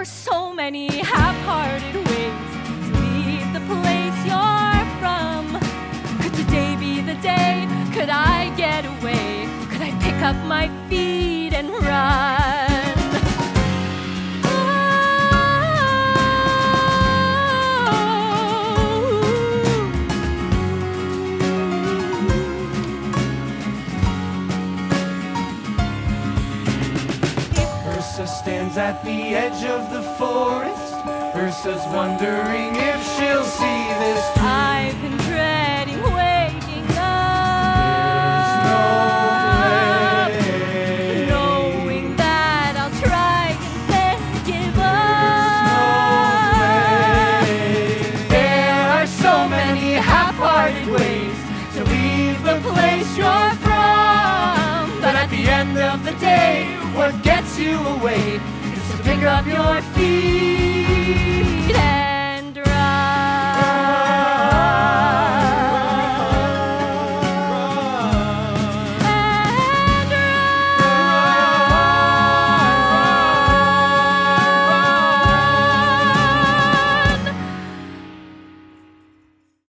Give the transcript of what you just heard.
are so many half-hearted ways to leave the place you're from. Could today be the day? Could I get away? Could I pick up my feet and run? Ursa stands at the edge of the forest. Ursa's wondering if she'll see this through. I've been dreading waking up. There's no place. Knowing that I'll try and then give up. There are so many half-hearted ways to leave the place you're from. But at the end of the day, what gets you away is to pick up your feet